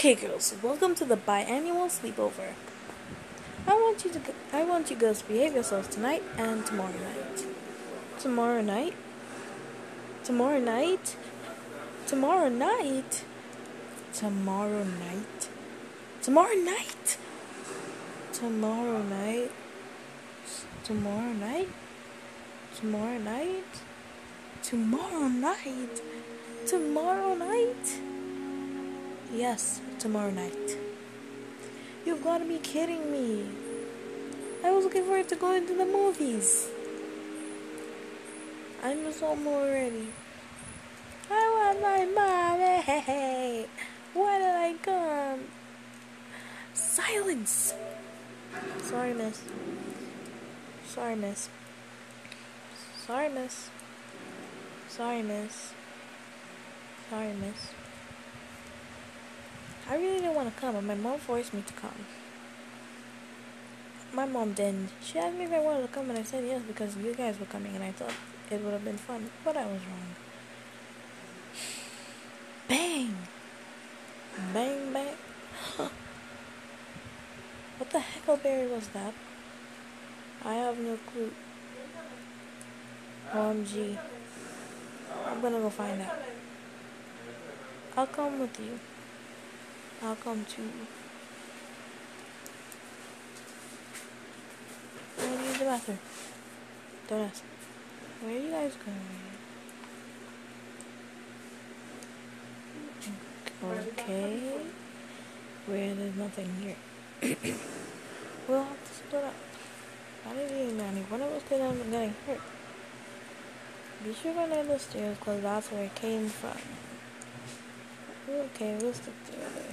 Okay, girls, welcome to the biannual sleepover. I want you girls to behave yourselves tonight and tomorrow night. Tomorrow night? Tomorrow night? Tomorrow night? Tomorrow night? Tomorrow night? Tomorrow night? Tomorrow night? Tomorrow night? Tomorrow night? Tomorrow night? Yes, tomorrow night. You've got to be kidding me. I was looking forward to going to the movies. I'm just home already. I want my mommy. Why did I come? Silence. Sorry, miss. Sorry, miss. Sorry, miss. Sorry, miss. Sorry, miss. I really didn't want to come, but my mom forced me to come. My mom didn't. She asked me if I wanted to come, and I said yes because you guys were coming, and I thought it would have been fun, but I was wrong. Bang! Bang, bang. What the heckleberry was that? I have no clue. OMG. I'm gonna go find out. I'll come with you. I'll come too. I'm gonna use the bathroom. Don't ask. Where are you guys going? Okay. Where there's nothing here. We'll have to split up. I didn't even know one of us could end up getting hurt. Be sure to go down the stairs because that's where it came from. Okay, we'll stick together.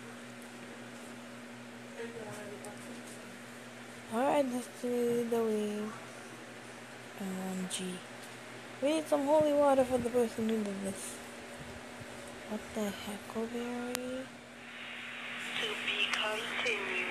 Alright, let's do the wave. OMG. We need some holy water for the person who did this. What the heckleberry? To be continued.